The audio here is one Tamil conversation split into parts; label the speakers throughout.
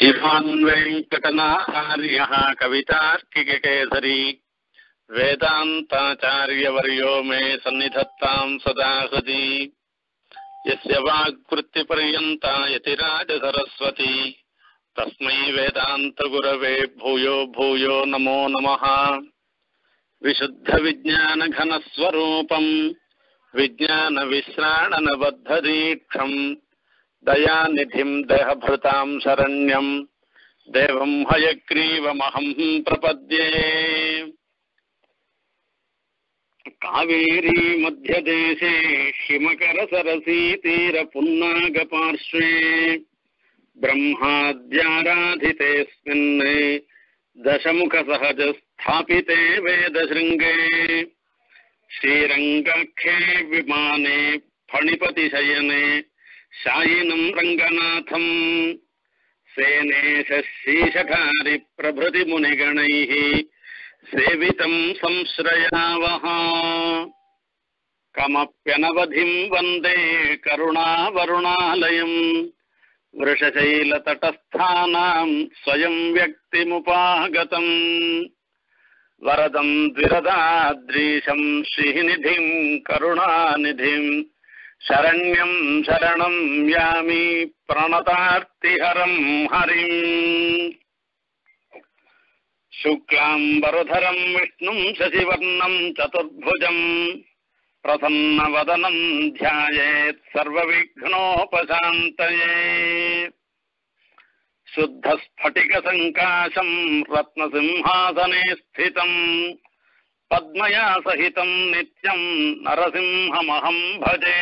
Speaker 1: श्रीमान् वेङ्कटनाचार्यः कवितार्किकेसरी वेदान्ताचार्यवर्यो मे सन्निधत्तां सदा हृदि यस्य वाक्कृतिपर्यन्ता यतिराजसरस्वती तस्मै वेदान्तगुरवे भूयो भूयो नमो नमः। विशुद्धविज्ञानघनस्वरूपम् विज्ञानविश्राणनबद्धदीक्षम् दयानिधिम् देहभृतां शरण्यम् देवं हयग्रीवमहं प्रपद्ये। कावेरी मध्यदेशे हिमकरसरसीतीरपुन्नागपार्श्वे ब्रह्माद्याराधितेऽस्मिन् दशमुखसहजस्थापिते वेदशृङ्गे श्रीरङ्गाख्ये विमाने फणिपतिशयने शायिनं रङ्गनाथं सेनेशशीशधारि प्रभृतिमुनिगणैः सेवितं संश्रयावः। कमप्यनवधिं वन्दे करुणावरुणालयम् वृषशैलतटस्थानां स्वयं व्यक्तिमुपागतम् वरदं द्विरदाद्रीशं श्रीनिधिं करुणानिधिं शरण्यं शरणं यामि प्रणतार्तिहरं हरिम्। शुक्लाम्बरधरं विष्णुं शशिवर्णं चतुर्भुजं प्रसन्नवदनं ध्यायेत् सर्वविघ्नोपशान्तये। शुद्धस्फटिकसङ्काशं रत्नसिंहासने स्थितं पद्मया सहितं नित्यं नरसिंहमहं भजे।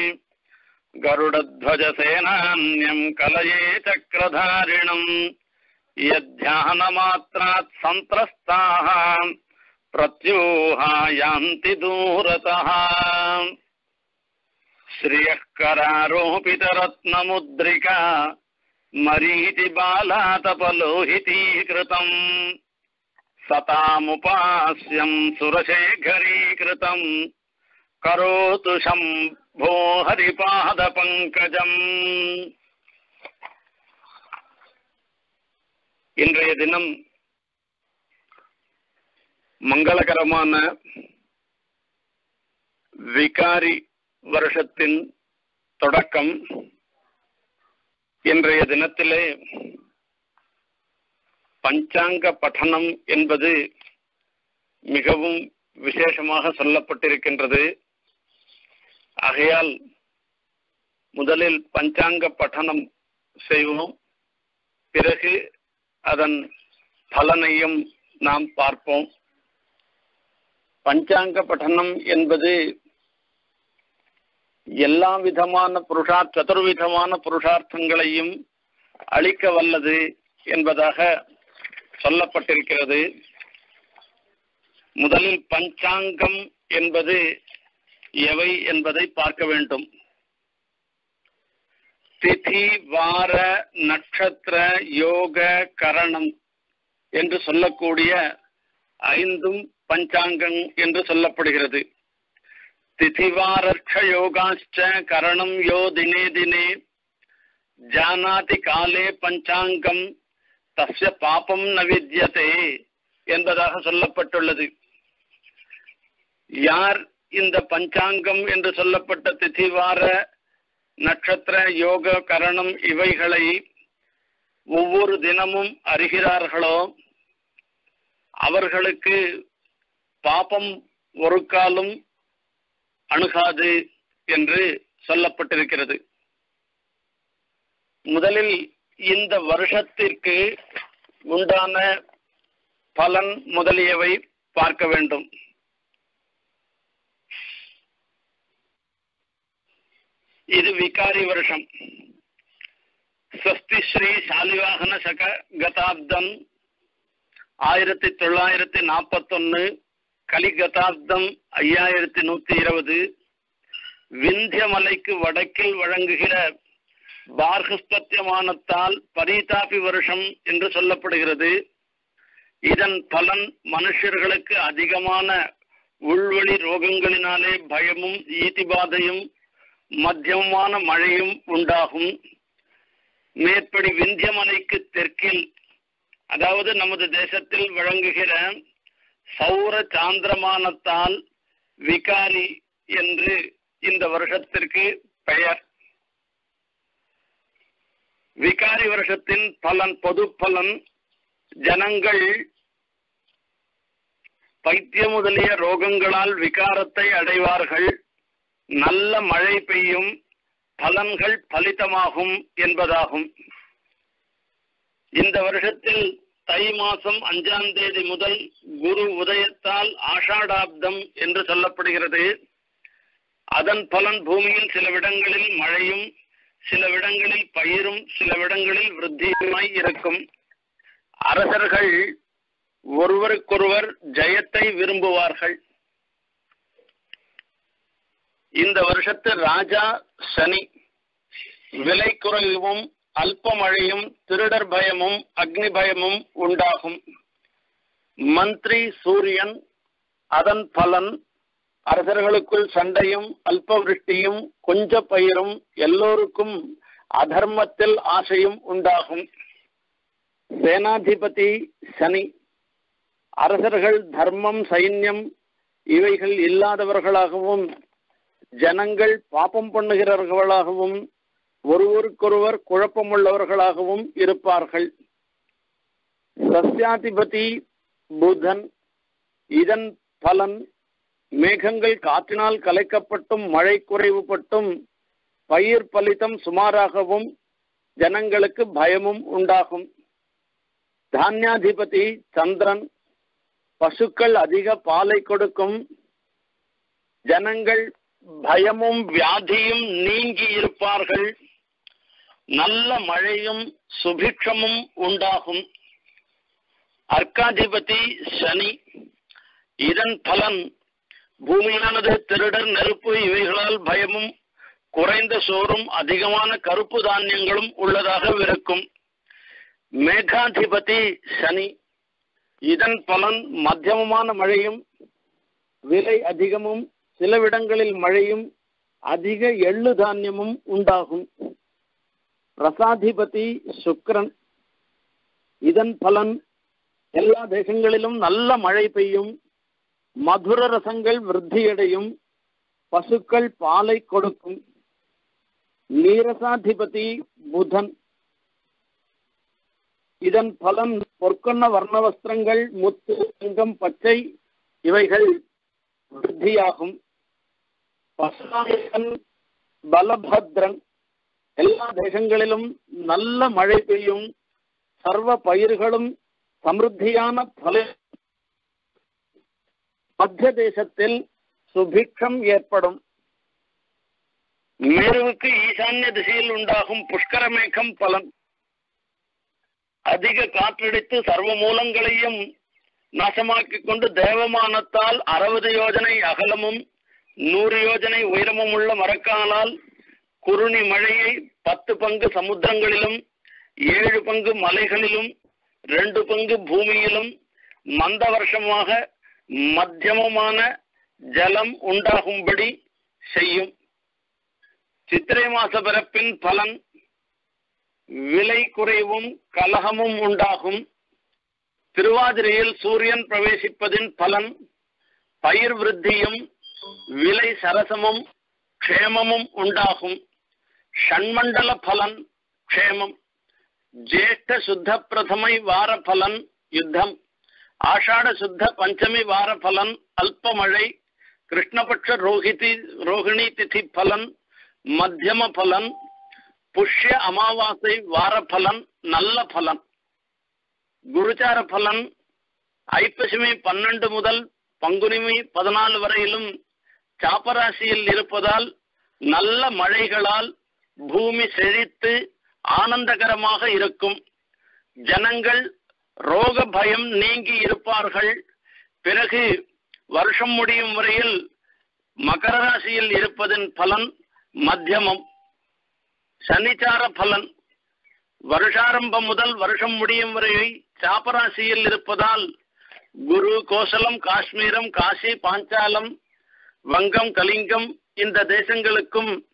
Speaker 1: गरुडध्वजसेनान्यं कलये चक्रधारिणं यद्ध्यानमात्रात् सन्त्रस्ताः प्रत्यूहायान्ति दूरतः। श्रियः करारोपितरत्नमुद्रिका मरीचिबालातपलोहितीकृतम् सतामुपास्यं सुरशेखरीकृतं करोतु शम्भो हरिपादपङ्कजम्। இன்றைய தினம் மங்களகரமான விகாரி வருஷத்தின் தொடக்கம். இன்றைய தினத்திலே பஞ்சாங்க பఠனம் என்பது மிகவும் விசேஷமாக சொல்லப்பட்டிருக்கின்றது. ஆகையால் முதலில் பஞ்சாங்க பఠனம் செய்வோம், பிறகு அதன் பலனையும் நாம் பார்ப்போம். பஞ்சாங்க பఠனம் என்பது எல்லா விதமான சதுர்விதமான புருஷார்த்தங்களையும் அளிக்க வல்லது என்பதாக சொல்லப்பட்டிருக்கிறது. முதலில் பஞ்சாங்கம் என்பது எவை என்பதை பார்க்க வேண்டும். திதி, வார, நட்சத்திர, யோக, கரணம் என்று சொல்லக்கூடிய ஐந்தும் பஞ்சாங்கம் என்று சொல்லப்படுகிறது. திதிவாரர்ஷ யோகாச்ச கரணம் யோ தினே தினே ஜானாதி காலே பஞ்சாங்கம் தஸ்ய பாபம் ந வித்யதே என்பதாக சொல்லப்பட்டுள்ளது. யார் இந்த பஞ்சாங்கம் என்று சொல்லப்பட்ட திதிவார, நட்சத்திர, யோக, கரணம் இவைகளை ஒவ்வொரு தினமும் அறிகிறார்களோ அவர்களுக்கு பாபம் ஒரு காலம் அணுகாது என்று சொல்லப்பட்டிருக்கிறது. முதலில் இந்த வருஷத்திற்கு உண்டான பலன் முதலியவை பார்க்க வேண்டும். இது விகாரி வருஷம். ஸ்வஸ்தி ஸ்ரீ சாலிவாகன சக கதாப்தம் 1941, கலிகதாப்தம் 5120. விந்தியமலைக்கு வடக்கில் வழங்குகிற பார்கஸ்பத்தியமானத்தால் பரீதாபி வருஷம் என்று சொல்லப்படுகிறது. இதன் பலன் மனுஷர்களுக்கு அதிகமான உள்வழி ரோகங்களினாலே பயமும் ஈதிபாதையும் மத்தியமான மழையும் உண்டாகும். மேற்படி விந்தியமலைக்கு தெற்கில், அதாவது நமது தேசத்தில் வழங்குகிற சௌர சாந்திரமானத்தால் விகாரி என்று இந்த வருஷத்திற்கு பெயர். விகாரி வருஷத்தின் பலன், பொது பலன், ஜனங்கள் பைத்தியம் முதலிய ரோகங்களால் விகாரத்தை அடைவார்கள், நல்ல மழை பெய்யும், பலன்கள் பலிதமாகும் என்பதாகும். இந்த வருஷத்தில் தை மாசம் 5ஆம் தேதி முதல் குரு உதயத்தால் ஆஷாடாப்தம் என்று சொல்லப்படுகிறது. அதன் பலன் பூமியில் சிலவிடங்களில் மழையும், சிலவிடங்களில் பயிரும், சிலவிடங்களில் விருத்தியுமாய் இருக்கும். அரசர்கள் ஒருவருக்கொருவர் ஜெயத்தை விரும்புவார்கள். இந்த வருஷத்து ராஜா சனி. விலை குறைவும், அல்ப மழையும், திருடர் பயமும், அக்னி பயமும் உண்டாகும். மந்திரி சூரியன். அதன் பலன் அரசர்களுக்குள் சண்டையும், அல்ப விருஷ்டியும், கொஞ்ச பயிரும், எல்லோருக்கும் அதர்மத்தில் ஆசையும் உண்டாகும். சேனாதிபதி சனி. அரசர்கள் தர்மம், சைன்யம் இவைகள் இல்லாதவர்களாகவும், ஜனங்கள் பாபம் பண்ணுகிறவர்களாகவும், ஒருவருக்கொருவர் குழப்பமுள்ளவர்களாகவும் இருப்பார்கள். சஸ்யாதிபதி புதன். இதன் பலன் மேகங்கள் காற்றினால் கலைக்கப்பட்டும், மழை குறைவுபட்டும், பயிர் பலிதம் சுமாராகவும், ஜனங்களுக்கு பயமும் உண்டாகும். தானியாதிபதி சந்திரன். பசுக்கள் அதிக பாலை கொடுக்கும், ஜனங்கள் பயமும் வியாதியும் நீங்கி இருப்பார்கள், நல்ல மழையும் சுபிக்ஷமும் உண்டாகும். அர்க்காதிபதி சனி. இதன் பலன் பூமியானது திருடர், நெருப்பு இவைகளால் பயமும், குறைந்த சோறும், அதிகமான கருப்பு தானியங்களும் உள்ளதாக இருக்கும். மேகாதிபதி சனி. இதன் பலன் மத்தியமமான மழையும், விலை அதிகமும், சிலவிடங்களில் மழையும், அதிக எள்ளு தானியமும் உண்டாகும். ரசாதிபதி சுக்கிரன். இதன் பலன் எல்லா தேசங்களிலும் நல்ல மழை பெய்யும், மதுர ரசங்கள் விருத்தியடையும், பசுக்கள் பாலை கொடுக்கும். நீரசாதிபதி புதன். இதன் பலன் பொற்கொன்ன வர்ண வஸ்திரங்கள், முத்து, தங்கம், பச்சை இவைகள் விருத்தியாகும். பசுநாயகன் பலபத்ரன். எல்லா தேசங்களிலும் நல்ல மழை பெய்யும், சர்வ பயிர்களும் சமிருத்தியான பல. மத்திய தேசத்தில் சுபிக்ஷம் ஏற்படும். மேருவுக்கு ஈசான்ய திசையில் உண்டாகும் புஷ்கரமேகம் பலன். அதிக காற்றடித்து சர்வ மூலங்களையும் நாசமாக்கிக் கொண்டு தேவமானத்தால் 60 யோஜனை அகலமும் 100 யோஜனை உயரமும் உள்ள மரக்காலால் குருணி மழையை 10 பங்கு சமுத்திரங்களிலும், 7 பங்கு மலைகளிலும், 2 பங்கு பூமியிலும் மந்த வருஷமாக மத்தியமமான ஜலம் உண்டாகும்படி செய்யும். சித்திரை மாச பிறப்பின் பலன் விலை குறைவும், கலகமும் உண்டாகும். திருவாதிரையில் சூரியன் பிரவேசிப்பதின் பலன் பயிர் விருத்தியும், விலை சரசமும், க்ஷேமமும் உண்டாகும். ஷண்மண்டல பலன் க்ஷேமம். ஜேஷ்ட சுத்த பிரதமை வார பலன் யுத்தம். ஆஷாட சுத்த பஞ்சமி வார பலன் அல்பமழை. கிருஷ்ணபட்ச ரோகிணி திதி பலன் மத்தியம பலன். புஷ்ய அமாவாசை வார பலன் நல்ல பலன். குருச்சார பலன் ஐப்பசிமி 12 முதல் பங்குனிமி 14 வரையிலும் சாப்பராசியில் இருப்பதால் நல்ல மழைகளால் பூமி செழித்து ஆனந்தகரமாக இருக்கும். ஜனங்கள் ரோக பயம் நீங்கி இருப்பார்கள். பிறகு வருஷம் முடியும் வரையில் மகர ராசியில் இருப்பதன் பலன் மத்தியமம். சனிச்சார பலன் வருஷாரம்பம் முதல் வருஷம் முடியும் வரை சாப்பராசியில் இருப்பதால் குரு, கோசலம், காஷ்மீரம், காசி, பாஞ்சாலம், வங்கம், கலிங்கம் இந்த தேசங்களுக்கும்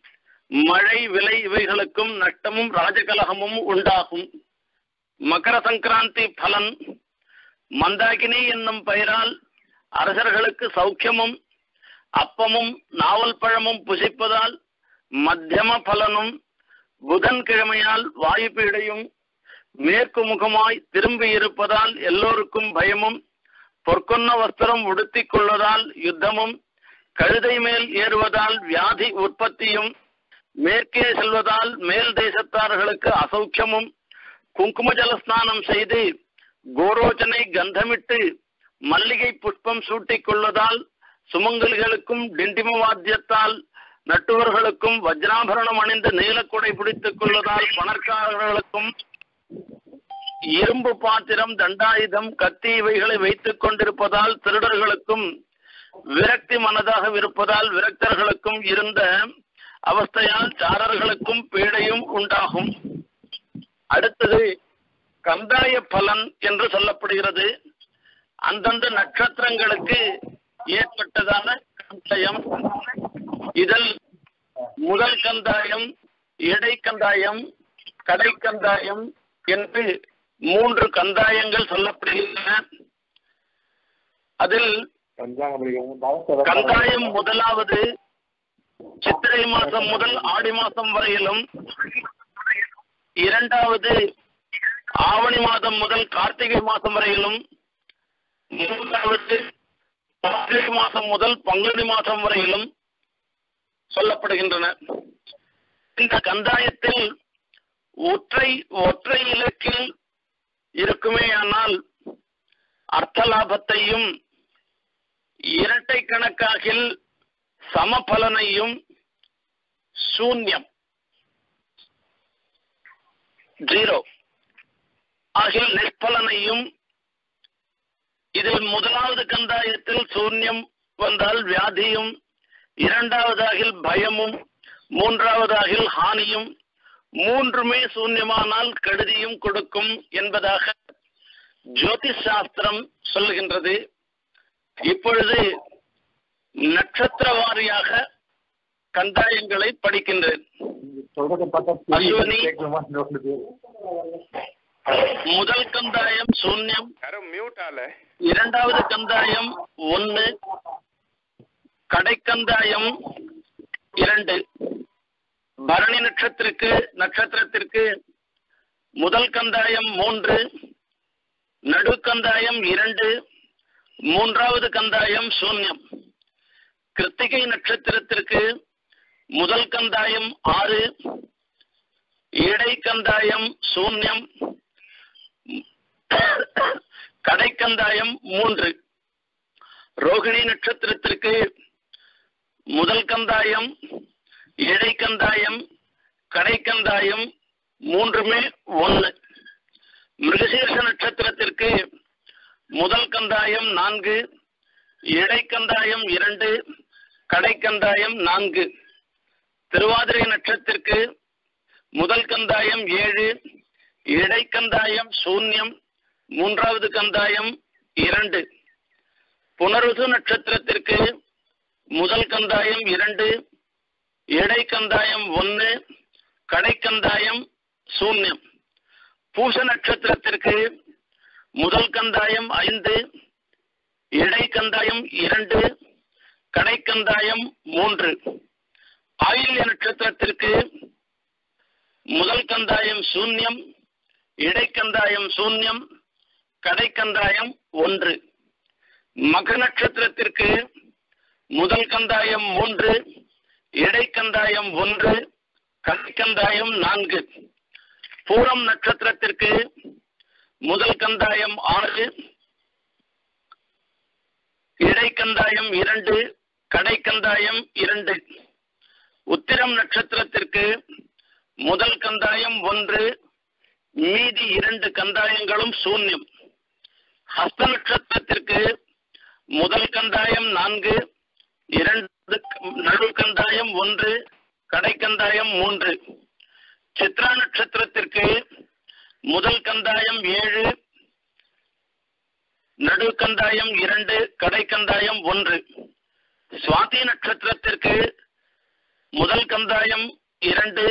Speaker 2: மழை விலை இவைகளுக்கும் நஷ்டமும் ராஜகலகமும் உண்டாகும். மகர சங்கராந்தி பலன் மந்தாகினி என்னும் பெயரால் அரசர்களுக்கு சௌக்கியமும் அப்பமும் நாவல் பழமும் புசிப்பதால் மத்தியம பலனும், புதன்கிழமையால் வாயு பீடையும், மேற்கு முகமாய் திரும்பி இருப்பதால் எல்லோருக்கும் பயமும், பொற்கொன்ன வஸ்திரம் உடுத்திக் கொள்வதால் யுத்தமும், கழுதை மேல் ஏறுவதால் வியாதி உற்பத்தியும், மேற்கே செல்வதால் மேல் தேசத்தார்களுக்கு அசௌக்கியமும், குங்கும ஜலஸ்நானம் செய்து கோரோச்சனை கந்தமிட்டு மல்லிகை புஷ்பம் சூட்டிக் கொள்வதால் சுமங்கலிகளுக்கும் டிண்டிம வாத்தியத்தால் நட்டுவர்களுக்கும் வஜ்ராபரணம் அணிந்து நீலக்குடை பிடித்துக் கொள்வதால் பணக்காரர்களுக்கும் இரும்பு பாத்திரம் தண்டாயுதம் கத்தி இவைகளை வைத்துக் கொண்டிருப்பதால் திருடர்களுக்கும் விரக்தி மனதாக இருப்பதால் விரக்தர்களுக்கும் இருந்த அவஸ்தையால் சாரர்களுக்கும் பீடையும் உண்டாகும். அடுத்தது கந்தாய பலன் என்று சொல்லப்படுகிறது. அந்தந்த நட்சத்திரங்களுக்கு ஏற்பட்டதான கந்தாயம். இதில் முதல் கந்தாயம், இடைக்கந்தாயம், கடைக்கந்தாயம் என்று 3 கந்தாயங்கள் சொல்லப்படுகின்றன. அதில் கந்தாயம் முதலாவது சித்திரை மாதம் முதல் ஆடி மாதம் வரையிலும், இரண்டாவது ஆவணி மாதம் முதல் கார்த்திகை மாதம் வரையிலும், மூன்றாவது கார்த்திகை மாதம் முதல் பங்குனி மாதம் வரையிலும் சொல்லப்படுகின்றன. இந்த கந்தாயத்தில் ஒற்றை இலக்கில் இருக்குமேயானால் அர்த்த லாபத்தையும், இரட்டை கணக்காகில் சமபலனையும், சூன்யம் 0 ஆகிய நிஷ்பலனையும், இதில் முதலாவது கந்தாயத்தில் சூன்யம் வந்தால் வியாதியும், இரண்டாவதாகில் பயமும், மூன்றாவதாகில் ஹானியும், 3மே சூன்யமானால் கெடுதியும் கொடுக்கும் என்பதாக ஜோதிஷ் சாஸ்திரம் சொல்லுகின்றது. இப்பொழுது நட்சத்திர வாரியாக கந்தாயங்களை படிக்கின்றேன். அஸ்வினி முதல் கந்தாயம் சூன்யம், இரண்டாவது கந்தாயம் 1, கடைக்கந்தாயம் 2. பரணி நட்சத்திரத்திற்கு முதல் கந்தாயம் 3, நடுக்கந்தாயம் 2, மூன்றாவது கந்தாயம் சூன்யம். கிருத்திகை நட்சத்திரத்திற்கு முதல் கந்தாயம் 6, இடைக்கந்தாயம் சூன்யம், கடைக்கந்தாயம் 3. ரோகிணி நட்சத்திரத்திற்கு முதல் கந்தாயம், இடைக்கந்தாயம், கடைக்கந்தாயம் 3மே 1. மிருகசீர்ஷ நட்சத்திரத்திற்கு முதல் கந்தாயம் 4, இடைக்கந்தாயம் 2, கடைக்கந்தாயம் 4. திருவாதிரை நட்சத்திரத்திற்கு முதல் கந்தாயம் 7, இடைக்கந்தாயம் சூன்யம், மூன்றாவது கந்தாயம் 2. புனருசு நட்சத்திரத்திற்கு முதல் கந்தாயம் 2, இடைக்கந்தாயம் 1, கடைக்கந்தாயம் சூன்யம். பூச நட்சத்திரத்திற்கு முதல் கந்தாயம் 5, இடைக்கந்தாயம் 2, கடைக்கந்தாயம் 3. ஆயில்ய நட்சத்திரத்திற்கு முதல் கந்தாயம் சூன்யம், இடைக்கந்தாயம் சூன்யம், கடைக்கந்தாயம் 1. மக நட்சத்திரத்திற்கு முதல் கந்தாயம் 3, இடைக்கந்தாயம் 1, கடைக்கந்தாயம் 4. பூரம் நட்சத்திரத்திற்கு முதல் கந்தாயம் 6, இடைக்கந்தாயம் 2, கடைக்கந்தாயம் 2. உத்திரம் நட்சத்திரத்திற்கு முதல் கந்தாயம் 1, மீதி 2 கந்தாயங்களும் சூன்யம். ஹஸ்த நட்சத்திரத்திற்கு முதல் கந்தாயம் 4, 2 நடுக்கந்தாயம் 1, கடைக்கந்தாயம் 3. சித்ரா நட்சத்திரத்திற்கு முதல் கந்தாயம் 7, நடுக்கந்தாயம் 2, கடைக்கந்தாயம் 1. சுவாதி நட்சத்திரத்திற்கு முதல் கந்தாயம் 2,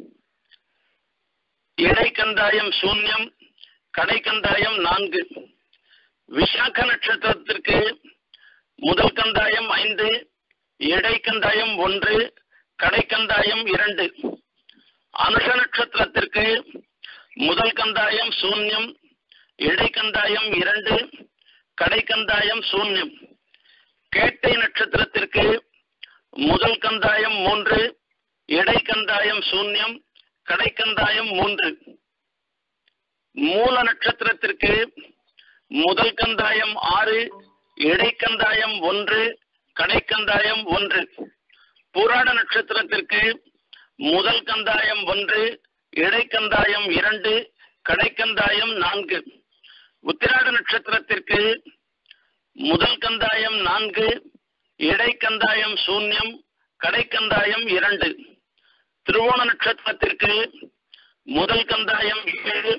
Speaker 2: இடைக்கந்தாயம் 0, கடைக்கந்தாயம் 4. விசாக நட்சத்திரத்திற்கு முதல் கந்தாயம் 5, இடைக்கந்தாயம் 1, கடைக்கந்தாயம் 2. அனுஷ நட்சத்திரத்திற்கு முதல் கந்தாயம் 0, இடைக்கந்தாயம் 2, கடைக்கந்தாயம் 0. கேட்டை நட்சத்திரத்திற்கு முதல் கந்தாயம் 3, இடைக்கந்தாயம் 0, கடைக்கந்தாயம் 3. மூல நட்சத்திரத்திற்கு முதல் கந்தாயம் 6, இடைக்கந்தாயம் 1, கடைக்கந்தாயம் 1. பூராட நட்சத்திரத்திற்கு முதல் கந்தாயம் 1, இடைக்கந்தாயம் 2, கடைக்கந்தாயம் 4. உத்திராட நட்சத்திரத்திற்கு முதல் கந்தாயம் 4, இடைக்கந்தாயம் 0, கடைக்கந்தாயம் 2. திருவோண நட்சத்திரத்திற்கு முதல் கந்தாயம் 7,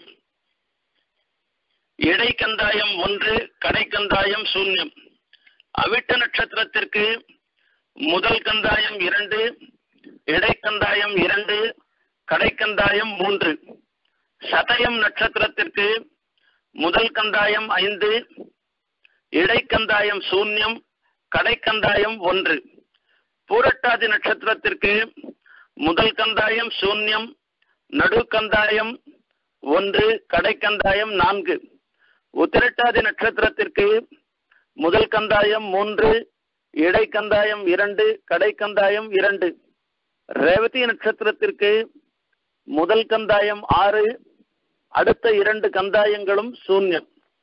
Speaker 2: இடைக்கந்தாயம் 1, கடைக்கந்தாயம் 0. அவிட்ட நட்சத்திரத்திற்கு முதல் கந்தாயம் 2, இடைக்கந்தாயம் 2, கடைக்கந்தாயம் 3. சதயம் நட்சத்திரத்திற்கு முதல் கந்தாயம் 5, இடைக்கந்தாயம் 0, கடைக்கந்தாயம் 1. பூரட்டாதி நட்சத்திரத்திற்கு முதல் கந்தாயம் 0, நடுக்கந்தாயம் 1, கடைக்கந்தாயம் 4. உத்திரட்டாதி நட்சத்திரத்திற்கு முதல் கந்தாயம் 3, இடைக்கந்தாயம் 2, கடைக்கந்தாயம் 2. ரேவதி நட்சத்திரத்திற்கு முதல் கந்தாயம் 6, அடுத்த 2 கந்தாயங்களும் 0.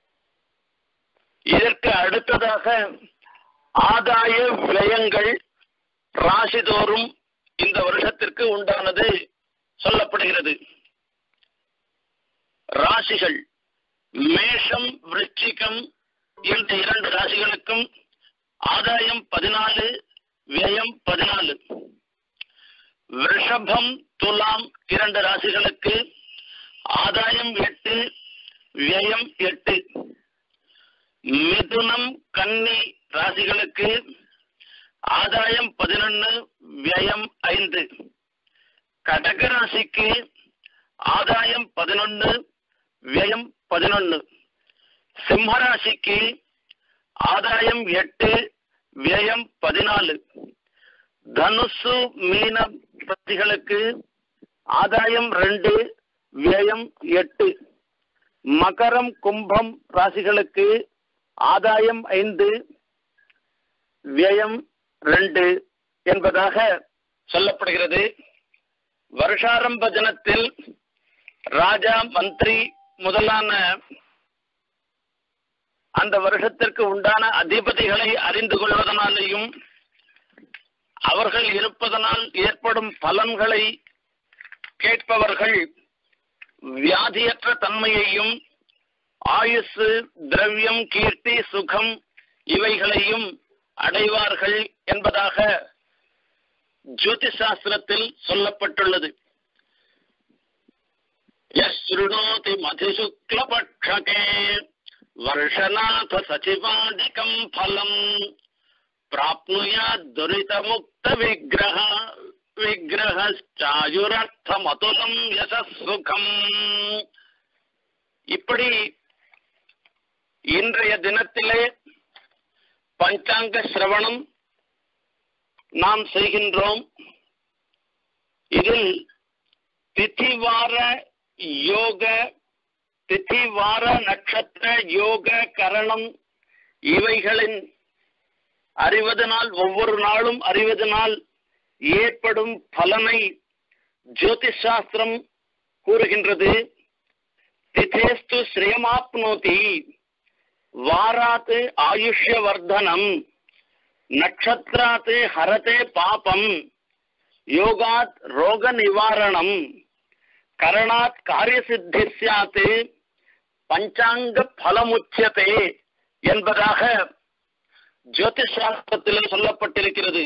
Speaker 2: இதற்கு அடுத்ததாக ஆதாய விரயங்கள் ராசிதோறும் இந்த வருஷத்திற்கு உண்டானது சொல்லப்படுகிறது. ராசிகள் மேஷம், விருச்சிகம் இந்த 2 ராசிகளுக்கும் ஆதாயம் 14, விரயம் 14. ரிஷபம், துலாம் 2 ராசிகளுக்கு ஆதாயம் 8, விரயம் 8. மிதுனம், கன்னி ராசிகளுக்கு ஆதாயம் 11, விரயம் 5. கடக ராசிக்கு ஆதாயம் 11, விரயம் 11. சிம்ம ராசிக்கு ஆதாயம் 8, விரயம் 14. தனுசு, மீன ராசிகளுக்கு ஆதாயம் 2, விரயம் 8. மகரம், கும்பம் ராசிகளுக்கு ஆதாயம் 5, விரயம் 2 என்பதாக சொல்லப்படுகிறது. வருஷாரம்ப தினத்தில் ராஜா, மந்திரி முதலான அந்த வருஷத்திற்கு உண்டான அதிபதிகளை அறிந்து கொள்வதனாலேயும் அவர்கள் இருப்பதனால் ஏற்படும் பலன்களை கேட்பவர்கள் வியாதியற்ற தன்மையையும் ஆயுசு, திரவியம், கீர்த்தி, சுகம் இவைகளையும் அடைவார்கள் என்பதாக ஜோதிஷ் சாஸ்திரத்தில் சொல்லப்பட்டுள்ளது. யஸ்ருணோதி மதிசுக்லபக்ஷகே வருஷநாத சச்சிவாதிகம் பலம் பிராப்னுயாத் துரிதமுக்த விக்கிரஹாயுரர்த்தமதுலம் யசசுகம். இப்படி இன்றைய தினத்திலே பஞ்சாங்க சிரவணம் நாம் செய்கின்றோம். இதில் திதிவார யோக, திதிவார நட்சத்திர யோக கரணம் இவைகளின் அறிவதனால், ஒவ்வொரு நாளும் அறிவதனால் ஏற்படும் பலனை ஜோதிஷ் சாஸ்திரம் கூறுகின்றது. திதேஸ்து ஸ்ரேயமாப்னோதி வாராத் ஆயுஷ்யவர்தனம் நட்சத்திராத் ஹரதே பாபம் யோகாத் ரோக நிவாரணம் கரணாத் காரியசித்தி ஸ்யாத் பஞ்சாங்க பலமுச்சியதே என்பதாக ஜோதிஷ் சாஸ்திரத்திலே சொல்லப்பட்டிருக்கிறது.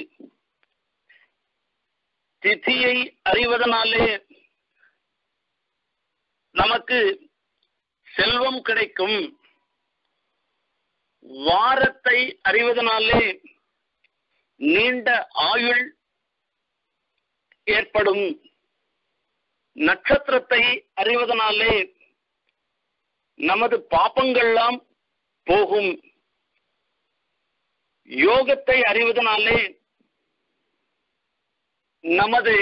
Speaker 2: திதியை அறிவதனாலே நமக்கு செல்வம் கிடைக்கும். வாரத்தை அறிவதனாலே நீண்ட ஆயுள் ஏற்படும் நட்சத்திரத்தை அறிவதனாலே நமது பாபங்கள்லாம் போகும். யோகத்தை அறிவதனாலே நமது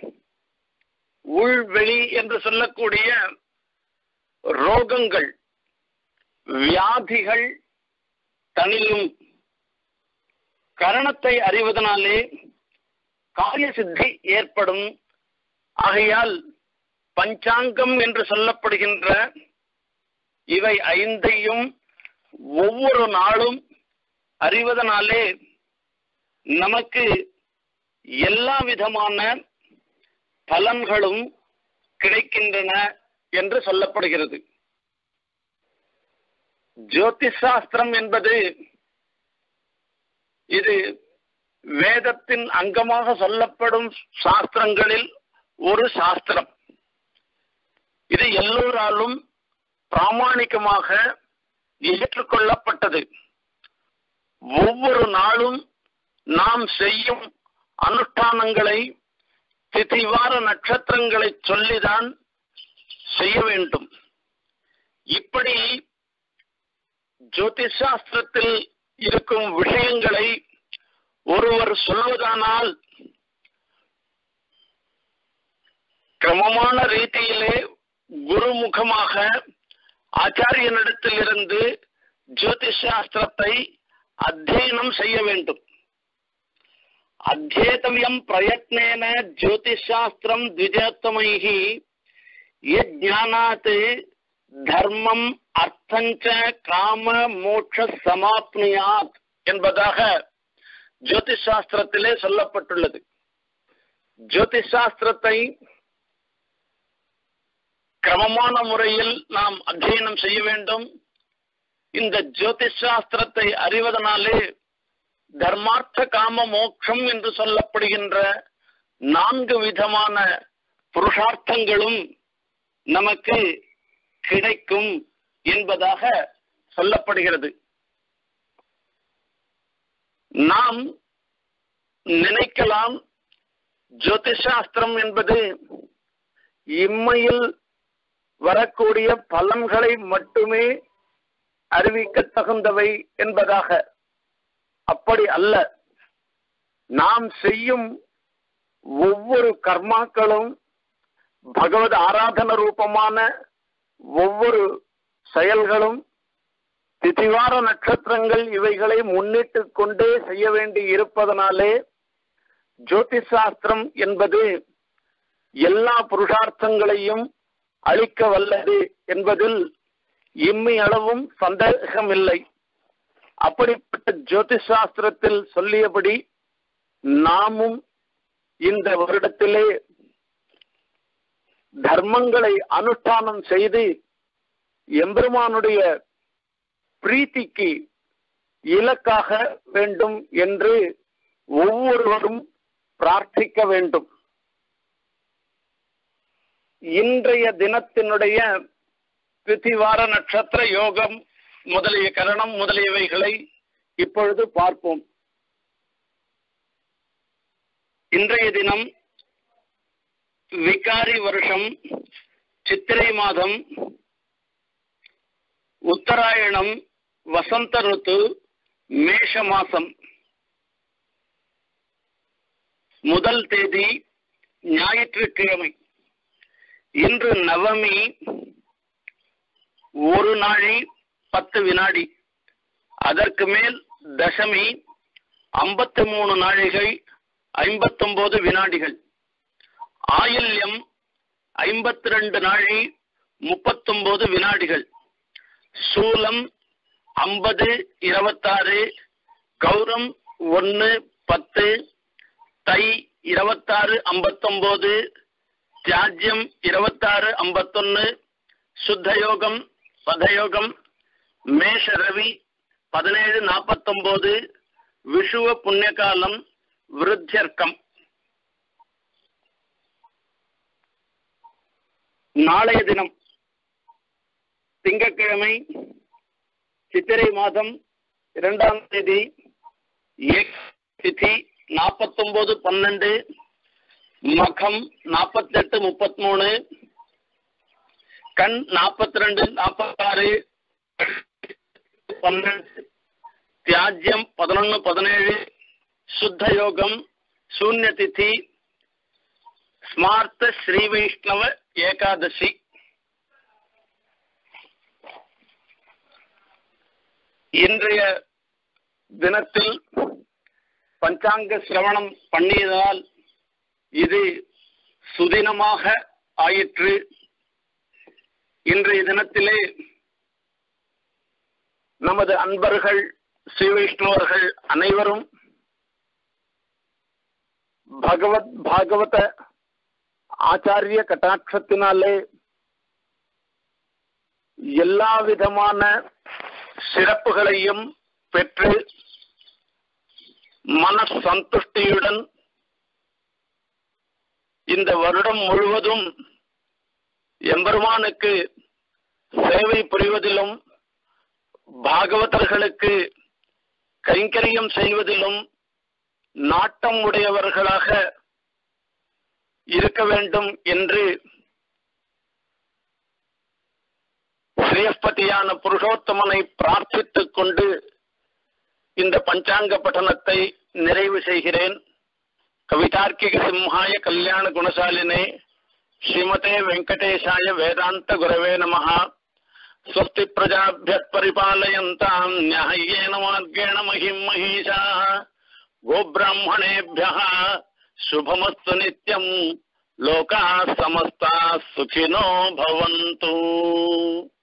Speaker 2: உள்வெளி என்று சொல்லக்கூடிய ரோகங்கள், வியாதிகள் தனியும். கரணத்தை அறிவதனாலே காரிய சித்தி ஏற்படும். ஆகையால் பஞ்சாங்கம் என்று சொல்லப்படுகின்ற இவை ஐந்தையும் ஒவ்வொரு நாளும் அறிவதனாலே நமக்கு எல்லா விதமான பலன்களும் கிடைக்கின்றன என்று சொல்லப்படுகிறது. ஜோதிஷ் சாஸ்திரம் என்பது இது வேதத்தின் அங்கமாக சொல்லப்படும் சாஸ்திரங்களில் ஒரு சாஸ்திரம். இது எல்லோராலும் பிராமாணிகமாக ஏற்றுக்கொள்ளப்பட்டது. ஒவ்வொரு நாளும் நாம் செய்யும் அனுஷ்டானங்களை திதிவார நட்சத்திரங்களை சொல்லிதான் செய்ய வேண்டும். இப்படி ஜோதிஷ் சாஸ்திரத்தில் இருக்கும் விஷயங்களை ஒருவர் சொல்வதானால் கிரமமான ரீதியிலே குருமுகமாக ஆச்சாரியனிடத்திலிருந்து ஜோதிஷ் சாஸ்திரத்தை அத்தியனம் செய்ய வேண்டும். அத்தியேதவ்யம் பிரயத்னேன ஜோதிஷ் சாஸ்திரம் த்விஜோத்தமைஹி யஜ்ஞானாத் தர்மம் அர்த்தஞ்ச காம மோட்ச சமாப்னுயாத் என்பதாக ஜோதிஷ் சாஸ்திரத்திலே சொல்லப்பட்டுள்ளது. ஜோதிஷ் சாஸ்திரத்தை கிரமமான முறையில் நாம் அத்தியனம் செய்ய வேண்டும். இந்த ஜோதிஷ் சாஸ்திரத்தை அறிவதனாலே தர்மார்த்த காம மோட்சம் என்று சொல்லப்படுகின்ற 4 விதமான புருஷார்த்தங்களும் நமக்கு கிடைக்கும் என்பதாக சொல்லப்படுகிறது. நாம் நினைக்கலாம் ஜோதிஷ் சாஸ்திரம் என்பது இம்மையில் வரக்கூடிய பலன்களை மட்டுமே அறிவிக்க தகுந்தவை என்பதாக. அப்படி அல்ல. நாம் செய்யும் ஒவ்வொரு கர்மாக்களும் பகவத் ஆராதன ரூபமான ஒவ்வொரு செயல்களும் திதிவார நட்சத்திரங்கள் இவைகளை முன்னிட்டு கொண்டே செய்ய வேண்டி இருப்பதனாலே ஜோதிஷ் சாஸ்திரம் என்பது எல்லா புருஷார்த்தங்களையும் அளிக்க வல்லது என்பதில் இம்மி அளவும் சந்தேகமில்லை. அப்படிப்பட்ட ஜோதிஷ் சாஸ்திரத்தில் சொல்லியபடி நாமும் இந்த வருடத்திலே தர்மங்களை அனுஷ்டானம் செய்து எம்பெருமானுடைய பிரீத்திக்கு இலக்காக வேண்டும் என்று ஒவ்வொருவரும் பிரார்த்திக்க வேண்டும். இன்றைய தினத்தினுடைய திதிவார நட்சத்திர யோகம் முதலிய கரணம் முதலியவைகளை இப்பொழுது பார்ப்போம். இன்றைய தினம் விகாரி வருஷம் சித்திரை மாதம் உத்தராயணம் வசந்த ருத்து மேஷ மாசம் முதல் தேதி ஞாயிற்றுக்கிழமை. இன்று நவமி 1 நாழி 10 வினாடி. அதற்கு மேல் தசமி 53 நாழிகை 59 வினாடிகள். ஆயில்யம் 52 நாழி 39 வினாடிகள். சூலம் 50 26, கௌரம் 1 10, தை 26 59, தியாஜ்யம் 26 51, சுத்தயோகம் பதயோகம் மேஷ ரவி 17 49, விஷுவ புண்ணியகாலம் விருத்தியர்க்கம். நாளைய தினம் திங்கட்கிழமை சித்திரை மாதம் 2ஆம் தேதி திதி 49/12, மகம் 48 33, கண் 42 46, 12, தியாஜ்யம் 11 17, சுத்த யோகம், சூன்ய திதி, ஸ்மார்த்த ஸ்ரீ வைஷ்ணவ ஏகாதசி. இன்றைய தினத்தில் பஞ்சாங்க சிரவணம் பண்ணியதால் இது சுதினமாக ஆயிற்று. இன்றைய தினத்திலே நமது அன்பர்கள் ஸ்ரீ வைஷ்ணவர்கள் அனைவரும் பாகவத ஆச்சாரிய கட்டாட்சத்தினாலே எல்லா விதமான சிறப்புகளையும் பெற்று மன சந்துஷ்டியுடன் இந்த வருடம் முழுவதும் எம்பெருமானுக்கு சேவை புரிவதிலும் பாகவதர்களுக்கு கைங்கரியம் செய்வதிலும் நாட்டம் உடையவர்களாக இருக்க வேண்டும் என்று ஸ்ரீஸ்பதியான புருஷோத்தமனை பிரார்த்தித்துக் கொண்டு இந்த பஞ்சாங்க பட்டணத்தை நிறைவு செய்கிறேன். கவிதார்க்கிக சிம்ஹாய கல்யாண குணசாலினே ஸ்ரீமதே வெங்கடேசாய வேதாந்த குரவே நமஹ. ஸ்வஸ்தி பிரஜாभ्यः பரிபாலயந்தாம் ந்யாயேன மார்கேண மஹிம் மஹீஷாः. கோப்ராஹ்மணேभ्यः சுபமஸ்து நித்யம். லோகாः சமஸ்தாः சுகினோ பவந்து.